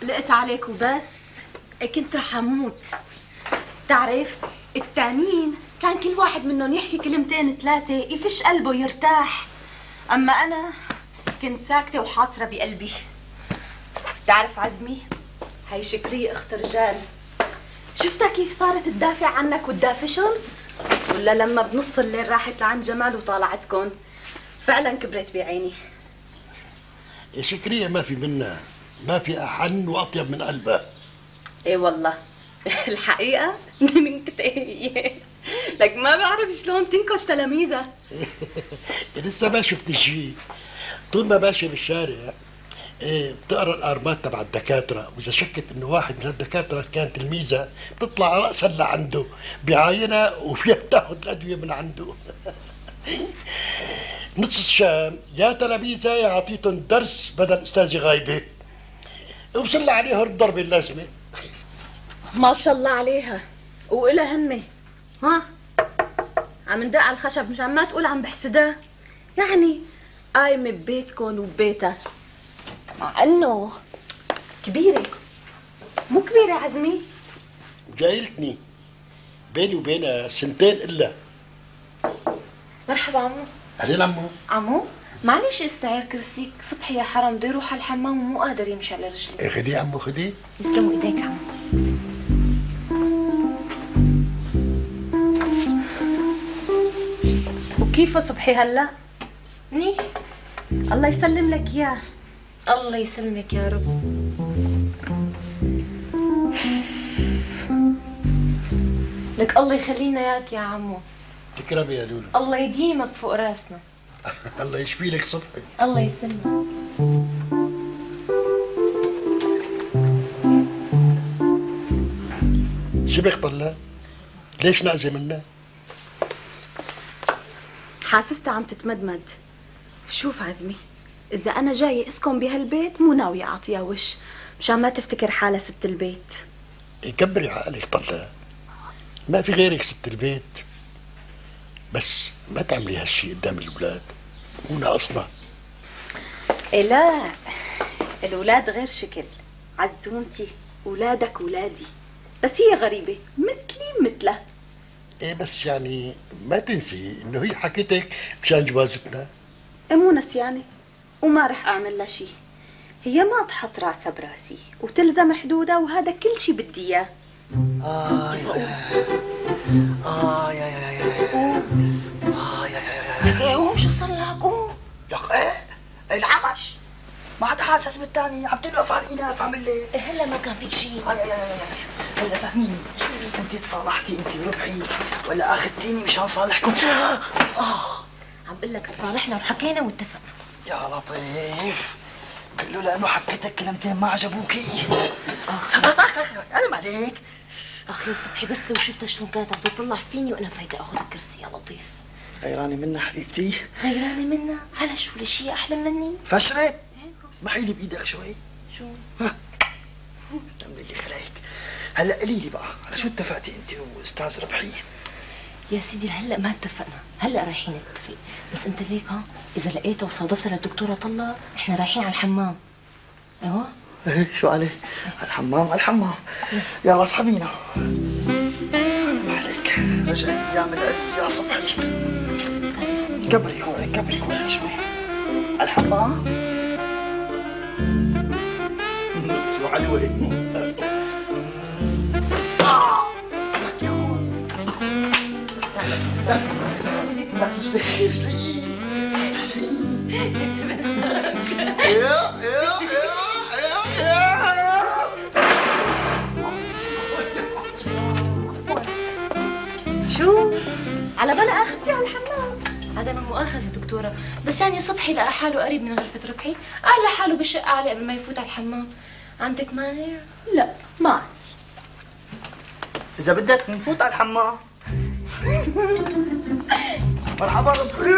لقيت عليك وبس. كنت رح اموت. تعرف التانيين كان كل واحد منهم يحكي كلمتين ثلاثة يفش قلبه يرتاح، اما انا كنت ساكتة وحاصرة بقلبي. تعرف عزمي، هاي شكرية اخت رجال، شفتها كيف صارت تدافع عنك وتدافشهم؟ ولا لما بنص الليل راحت لعند جمال وطالعتكن؟ فعلا كبرت بعيني. يا شكرية ما في منها، ما في أحن وأطيب من قلبها. ايه والله الحقيقة نكتة لك ما بعرف شلون تنكش تلاميذها. لسه ما شفت شيء. طول ما ماشي بالشارع بتقرا الارمات تبع الدكاتره، واذا شكت انه واحد من الدكاتره كان تلميذه بتطلع راسا لعنده بعاينها وفيها بتاخذ الادويه من عنده. نص الشام يا تلاميذها يا عطيتهم درس بدل استاذه غايبه، وبصلى عليها الضربه اللازمه. ما شاء الله عليها وإلها همه. ها عم ندق على الخشب مشان ما تقول عم بحسدها، يعني قايمه ببيتكم وببيتها، مع انه كبيره. مو كبيره عزمي؟ جايلتني بيني وبينها سنتين الا. مرحبا عمو. اهلين عمو. عمو معلش استعير كرسيك، صبحي يا حرام بده يروح على الحمام ومو قادر يمشي على رجلي. خدي عمو خدي. يسلموا ايديك عمو. وكيف صبحي هلا؟ منيح الله يسلم لك اياه. الله يسلمك يا رب. لك الله يخلينا اياك يا عمو. تكرمي يا لولو. الله يديمك فوق راسنا. الله يشفي لك صبحك. الله يسلمك. شبك طلع؟ ليش نعزة منا؟ حاسستها عم تتمدمد. شوف عزمي، إذا أنا جاية أسكن بهالبيت مو ناوية أعطيها وش، مشان ما تفتكر حالها ست البيت. كبري عقلك طلع، ما في غيرك ست البيت، بس ما تعملي هالشي قدام الأولاد، مو ناقصنا. إيه لا، الأولاد غير شكل عزومتي، أولادك أولادي، بس هي غريبة مثلي مثلها. ايه بس يعني ما تنسي انه هي حكيتك مشان جوازتنا. مو نسيانة وما رح أعمل لها شي، هي ما تحط راسها براسي وتلزم حدودها، وهذا كل شي بدي إياه. لك ايه قوم، شو صار لك؟ قوم لك ايه العمش، ما عاد حاسس بالتاني، عم تنقف على الاناف. عامل لي هلا ما كان فيك شيء. هلا فهميني، انت تصالحتي انت وربحي ولا اخذتيني مشان صالحكم؟ عم بقول لك تصالحنا وحكينا واتفقنا. يا لطيف، كله لانه حكيتك كلمتين ما عجبوكي. علم عليك. اخ يا صبحي، بس لو شفتها شلون كانت عم تطلع فيني وانا فايته اخذ الكرسي يا لطيف. غيرانه منا حبيبتي؟ غيرانه منا؟ على شو؟ لشي احلى مني؟ فشرت. اسمحي لي بايدك شوي. شو؟ استعملي لي خلايك. هلا قولي لي بقى، على شو اتفقتي انت واستاذ ربحي؟ يا سيدي هلا ما اتفقنا، هلا رايحين نتفق، بس انت ليك اذا لقيتها وصادفتها للدكتوره طلة احنا رايحين على الحمام. ايوه ايه شو عليه؟ على الحمام على الحمام. يلا اصحبينا. ما عليك، رجعت ايام العز يا صبحي. كبري كوعي كبري كوعي شوي. على الحمام. شو حلوة. شو؟ على بالي اخذتي على الحمام. هذا من مؤاخذة دكتورة، بس يعني صبحي لقى حاله قريب من غرفة ربحي، قال لحاله بالشقة عليه قبل ما يفوت على الحمام. عندك مانع؟ لا ما عندي. إذا بدك نفوت على الحمام. مرحبا ربحي.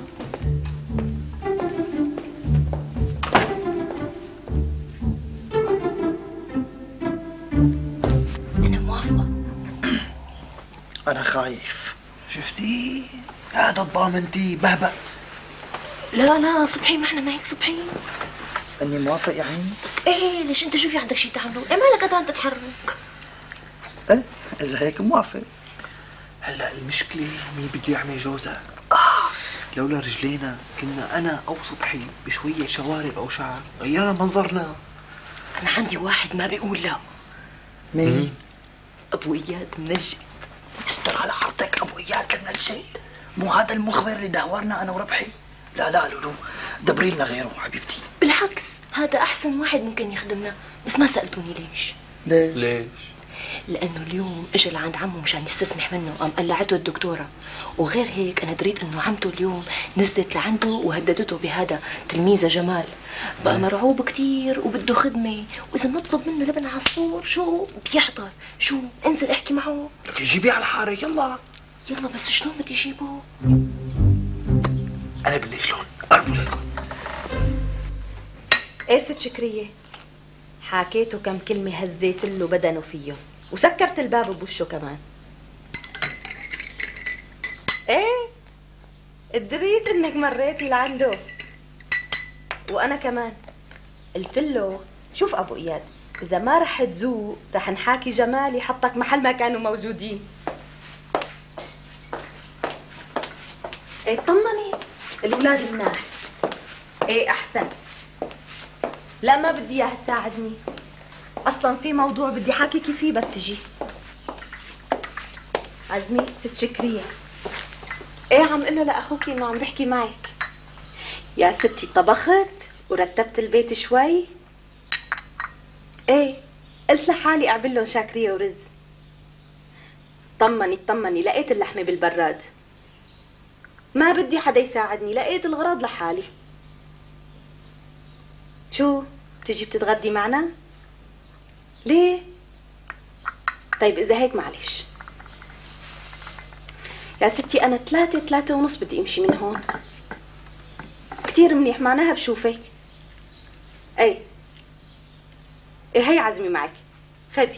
أنا موافقة. أنا خايف. شفتي؟ هذا الضامنتي بهبة. لا لا صبحي، ما احنا ما هيك صبحي. اني موافق يا عيني؟ ايه ليش انت شو في عندك شيء تعمله؟ ايه مالك قطعت تتحرك؟ ايه اذا هيك موافق. هلا المشكلة مين بده يعمل جوزها؟ لولا رجلينا كنا انا او سطحي بشوية شوارب او شعر غيرنا منظرنا. انا عندي واحد ما بيقول لا. مين؟ ابو اياد منجد. استر على عرضك ابو اياد المنجد. مو هذا المخبر اللي دهورنا انا وربحي؟ لا لا لولو، دبري لنا غيره حبيبتي. بالعكس هذا احسن واحد ممكن يخدمنا، بس ما سالتوني ليش. ليش؟ لانه اليوم اجى لعند عمه مشان يستسمح منه، قام قلعته الدكتوره، وغير هيك انا دريت انه عمته اليوم نزلت لعنده وهددته بهذا تلميذه جمال، بقى مرعوب كثير وبده خدمه، واذا بنطلب منه لبن عصفور شو بيحضر، شو انزل احكي معه. لك جيبيه على الحارة يلا. يلا بس شلون بدي اجيبه؟ انا بدي شلون؟ قربوا لكم. ايه ست شكرية، حكيته كم كلمة هزيت له بدنه فيهم وسكرت الباب بوشه كمان. ايه ادريت انك مريتي لعنده، وانا كمان قلت له شوف ابو اياد، اذا ما رح تزوق رح نحاكي جمال يحطك محل ما كانوا موجودين. ايه طمني الاولاد مناح؟ ايه احسن. لا ما بدي اياها تساعدني، اصلا في موضوع بدي حاكيكي فيه بس تجي. عزمي ست شكرية. ايه عم قله لاخوكي انه عم بحكي معك. يا ستي طبخت ورتبت البيت شوي. ايه قلت لحالي اعمل لهم شاكرية ورز. طمني لقيت اللحمة بالبراد، ما بدي حدا يساعدني، لقيت الغراض لحالي. شو بتجي بتتغدي معنا؟ ليه؟ طيب إذا هيك معلش يا ستي، أنا 3:30 بدي أمشي من هون. كتير منيح، معناها بشوفك. أي هي عزمي معك، خدي.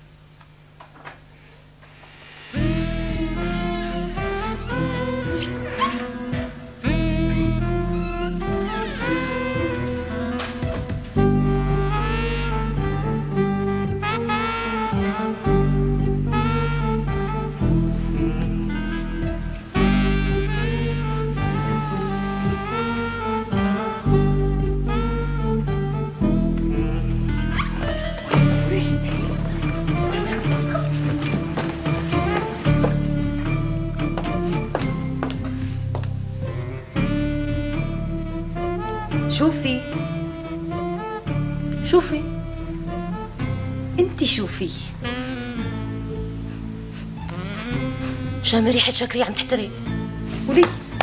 شوفي انت شوفي. شامي ريحة شكرية عم تحترق. ولي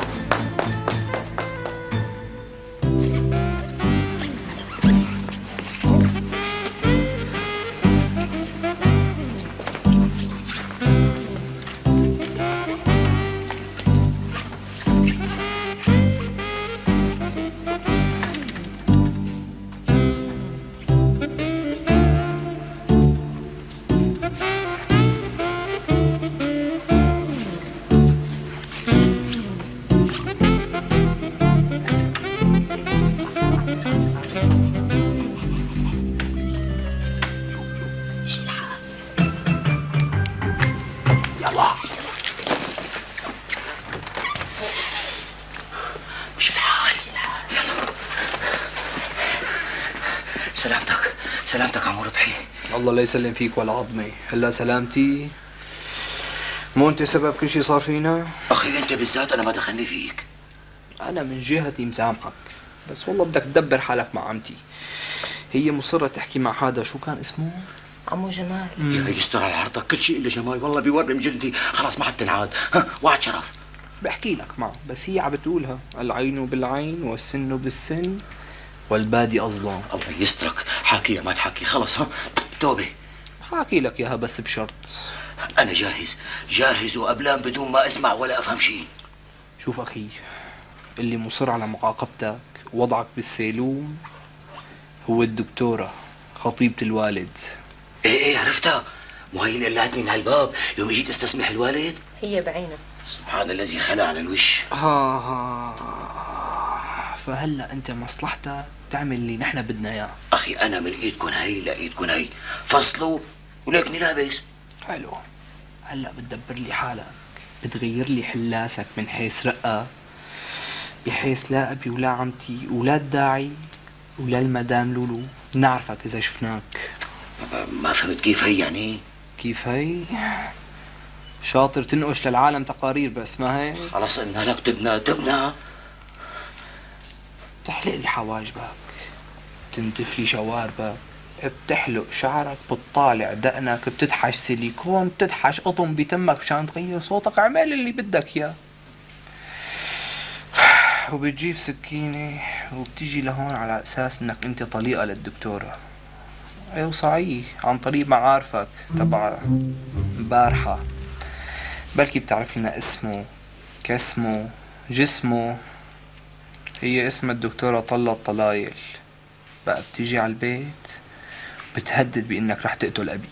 سلامتك عمو ربحي. الله لا يسلم فيك ولا عظمي. هلا سلامتي مو انت سبب كل شيء صار فينا؟ اخي انت بالذات انا ما دخلني فيك. انا من جهتي مسامحك، بس والله بدك تدبر حالك مع عمتي. هي مصرة تحكي مع هذا شو كان اسمه؟ عمو جمال. يا يستر على عرضك، كل شيء الا جمال والله بيورم جلدي، خلاص ما حد تنعاد. ها وعد شرف. بحكي لك معه، بس هي عم بتقولها العين بالعين والسن بالسن والبادي أظلم. الله يسترك، حاكيها ما تحكي خلص. ها توبة. حاكي لك اياها بس بشرط. انا جاهز وقبلان بدون ما اسمع ولا افهم شيء. شوف اخي، اللي مصر على معاقبتك ووضعك بالسيلون هو الدكتورة خطيبة الوالد. ايه عرفتها، مو هي اللي قلعتني من هالباب يوم اجيت استسمح الوالد؟ هي بعينها. سبحان الذي خلق على الوش. فهلا انت مصلحتك تعمل اللي نحن بدنا اياه. اخي انا من ايدكم هي لايدكم هي، فصلوا وليكني لابس. حلو. هلا بتدبر لي حالك، بتغير لي حلاسك من حيث رقة، بحيث لا ابي ولا عمتي ولا الداعي ولا المدام لولو نعرفك اذا شفناك. ما فهمت كيف هي يعني؟ كيف هي؟ شاطر تنقش للعالم تقارير بس ما هيك؟ خلص قلنا لك تبنا. بتحلق لي حواجبك، بتنتف لي شواربك، بتحلق شعرك، بتطالع دقنك، بتدحش سيليكون، بتدحش قطن بتمك مشان تغير صوتك. اعمل اللي بدك اياه. وبتجيب سكينة وبتيجي لهون على اساس انك انت طليقة للدكتورة. ايوه صحيح، عن طريق معارفك تبع امبارحة. بلكي بتعرف لنا اسمه، كاسمه، جسمه. هي اسمها الدكتورة طلة طلايل. بقى بتيجي على البيت بتهدد بانك رح تقتل ابي.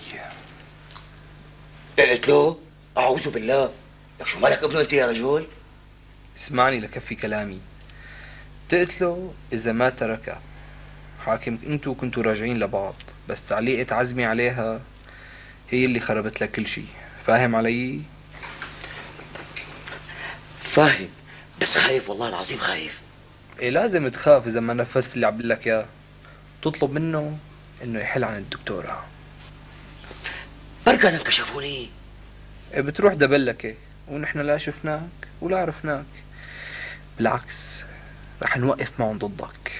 اقتله؟ اعوذ بالله. لك شو مالك ابنه انت يا رجل؟ اسمعني لكفي كلامي. تقتله اذا ما تركه. حاكم انتو كنتوا راجعين لبعض، بس تعليقة عزمي عليها هي اللي خربت لك كل شي. فاهم علي؟ فاهم، بس خايف والله العظيم خايف. ايه لازم تخاف اذا ما نفذت اللي عم لك اياه. تطلب منه انه يحل عن الدكتورة. بركان انكشفوني. إيه بتروح دبلكة ونحن لا شفناك ولا عرفناك. بالعكس رح نوقف معهم ضدك.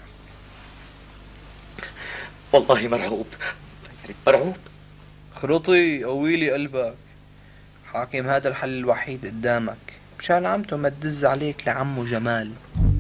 والله مرعوب مرعوب. خرطي قويلي قلبك. حاكم هذا الحل الوحيد قدامك مشان عمته ما تدز عليك لعمه جمال.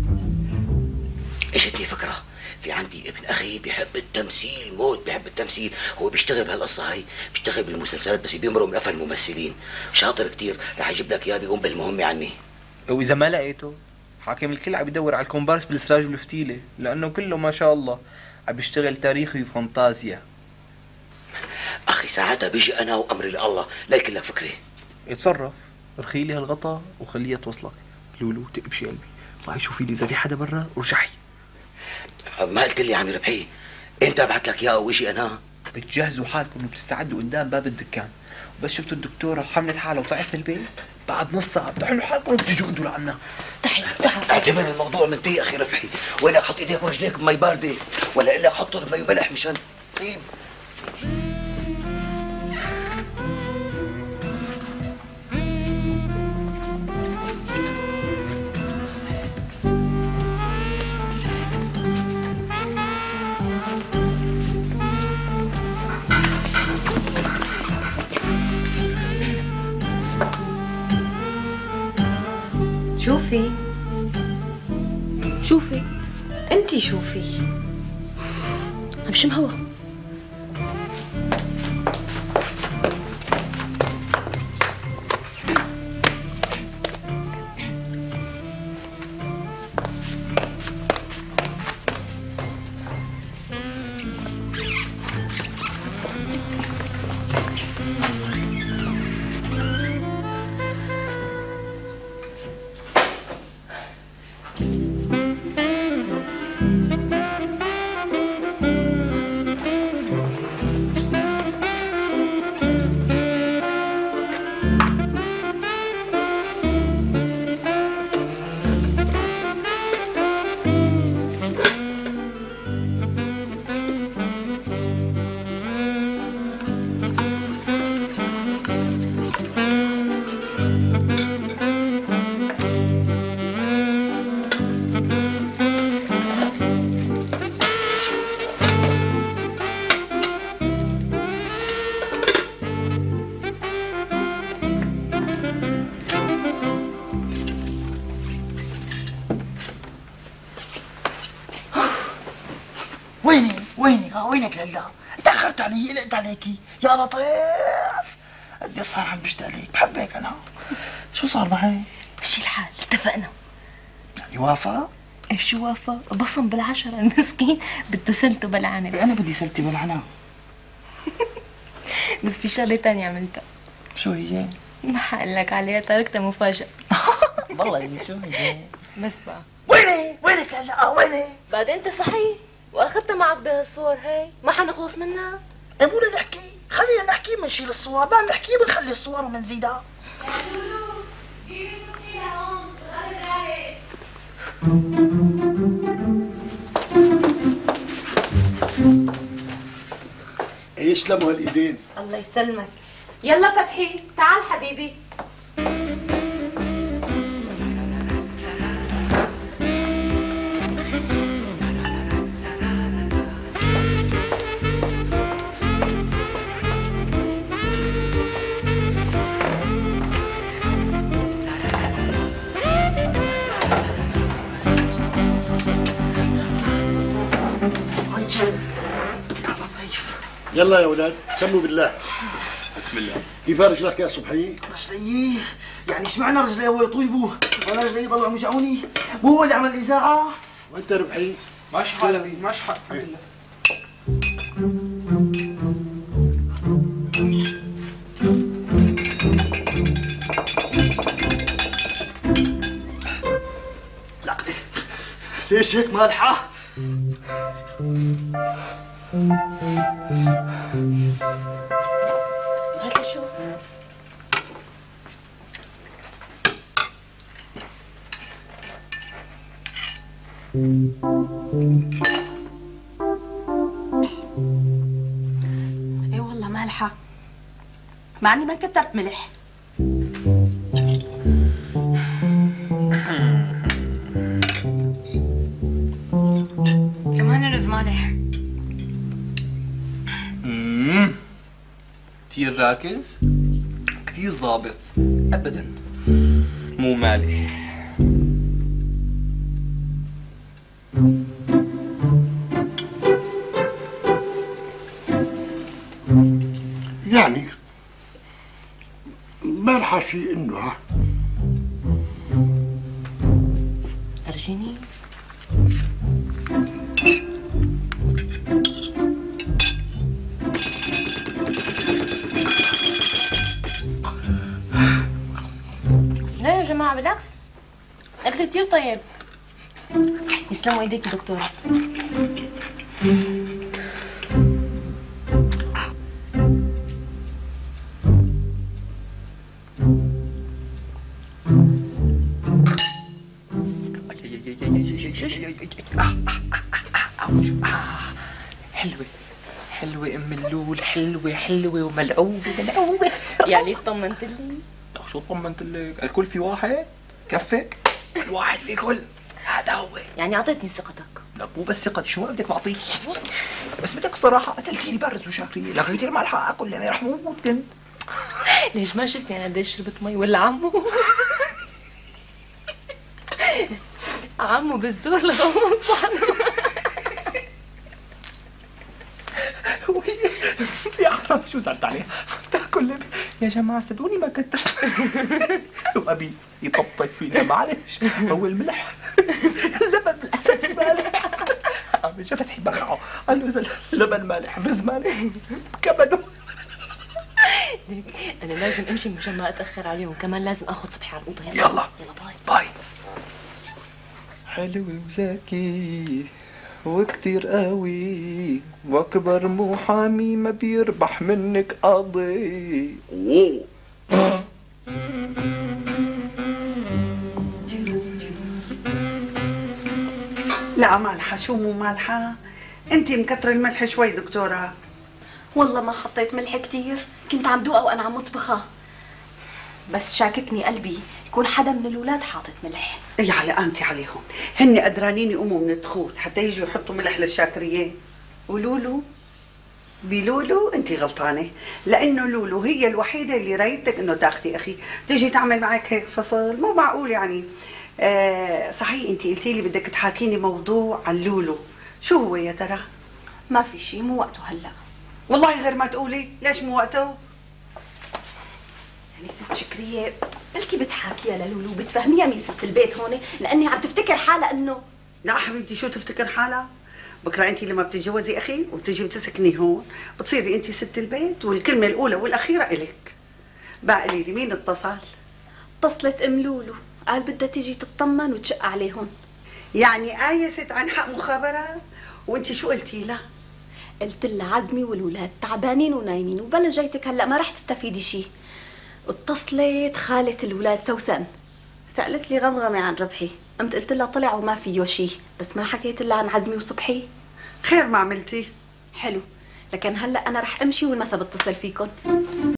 اجتني فكرة. في عندي ابن اخي بيحب التمثيل موت، بيحب التمثيل. هو بيشتغل بهالقصة هاي، بيشتغل بالمسلسلات بس بيمروا من قفا الممثلين. شاطر كتير، رح يجيب لك اياه بيقوم بالمهمة عني. واذا ما لقيته حاكم الكل عم يدور على الكومبارس بالسراج والفتيلة، لانه كله ما شاء الله عم بيشتغل تاريخي وفانتازيا. اخي ساعتها بيجي انا وامري لله. ليك لك فكرة. يتصرف. ارخي لي هالغطا وخليها توصلك. لولو تقبشي قلبي، طلعي شوفي لي اذا في حدا برا ورجعي. ما قلت لي عمي ربحي انت ابعت لك اياه واجي انا؟ بتجهزوا حالكم وبتستعدوا قدام باب الدكان، وبس شفتوا الدكتورة حملت حالها وطلعت من البيت بعد نص ساعة بتحلوا حالكم وبتجوا انتوا لعنا. تعي اعتبر الموضوع منتهي اخي ربحي. وين حط ايديك ورجليك بمي باردة، ولا الا حط بمي وملح مشان طيب. شوفي انتي شوفي. عم شم هوا. وينك لله؟ تأخرت علي، قلقت عليكي يا لطيف. قدي صار عم بشتاق لك، بحبك أنا. شو صار معي؟ مشي الحال، اتفقنا. يعني وافق؟ ايه شو وافق؟ بصم بالعشرة المسكين بده سلته بالعنب. أنا بدي سلتي بالعنب. بس في شغلة تانية عملتها. شو هي؟ ما حقول لك عليها، تركتها مفاجأة. والله شو هي؟ بس بقى وينك هلا ويني؟ بعدين انت صحيح واخذتها معك بهالصور هاي ما حنخلص منها. مو نحكي، خلينا نحكي بنشيل الصور، ما نحكي بنخلي الصور وبنزيدها. يا لولو جيبي سكينة هون الغدا جاهز. يسلموا هالايدين. الله يسلمك. يلا فتحي تعال حبيبي. يلا يا اولاد سموا بالله. بسم الله. كيف رجلك يا صبحي؟ رجلي يعني اشمعنى رجلي هو يطيبوا وانا رجلي يضلوا عم يوجعوني؟ مو هو اللي عمل الاذاعه؟ وانت ربحي؟ ماشي حالك ماشي حالك الحمد لله. لا ليش هيك مالحه؟ هات لي شو ايه والله مالحة، مع اني ما كترت ملح. كمان رز مالح. كتير راكز كتير ظابط ابدا مو مالح. يعني مالحة شيء انه ها. ارجيني لا يا جماعة بالعكس أكل كتير طيب. يسلموا ايديك يا دكتورة. حلوة حلوة ام اللول، حلوة حلوة وملعوبة ملعوبة. يعني اطمنت لي؟ طب شو طمنت لك؟ الكل في واحد كفك؟ واحد في كل، هذا هو. يعني اعطيتني ثقتك. لك مو بس ثقتي، شو ما بدك بعطيك؟ بس بدك الصراحة قتلتيني بارز وشاكرية، لغيتي الملحة اكل لاني رح موت كنت. ليش ما شفتني انا قديش شربت مي ولا عمو؟ عمو بالزور لغوص عنه. يا حرام شو زعلت عليها؟ تاكل يا جماعة صدقوني ما كترت. وأبي يطبطب فينا معلش، هو الملح اللبن بالأساس مالح. عم اجى فتحي بقعه قال له إذا اللبن مالح الرز مالح كبده. أنا لازم أمشي مشان ما أتأخر عليهم، كمان لازم آخذ صبحي على الأوضة. يلا يلا باي باي. حلو وذكي وكتير قوي واكبر محامي ما بيربح منك قاضي. لا مالحة، شو مو مالحة؟ انت مكترة الملح شوي دكتورة. والله ما حطيت ملح كتير، كنت عم دوقها وانا عم مطبخها، بس شاككني قلبي يكون حدا من الولاد حاطط ملح. يا على قامتي عليهم، هن قدرانين يقوموا من الدخول حتى يجوا يحطوا ملح للشاكريين. ولولو؟ بلولو انت غلطانة، لانه لولو هي الوحيدة اللي رايتك انه تاخذي اخي تيجي تعمل معك هيك فصل، مو معقول يعني. صحيح انت قلتي لي بدك تحاكيني موضوع عن لولو، شو هو يا ترى؟ ما في شيء، مو وقته هلا. والله غير ما تقولي، ليش مو وقته؟ يعني ست شكرية بلكي بتحاكيها للولو، بتفهميها مين ست البيت هون، لاني عم تفتكر حالها انه. لا حبيبتي، شو تفتكر حالها؟ بكره انت لما بتتجوزي اخي وبتجي بتسكني هون بتصيري انت ست البيت، والكلمه الاولى والاخيره الك. بقى قولي لي مين اتصل؟ اتصلت ام لولو، قال بدها تيجي تطمن وتشق عليهم. يعني آيست عن حق مخابرات؟ وانت شو قلتي لها؟ قلت لها عزمي والولاد تعبانين ونايمين وبلا جيتك هلا ما رح تستفيدي شي. اتصلت خالة الولاد سوسن، سألت لي غمغمة عن ربحي، قمت قلت لها طلع وما فيه شي، بس ما حكيت لها عن عزمي وصبحي. خير ما عملتي. حلو، لكن هلا انا رح امشي والمسا بتصل فيكم.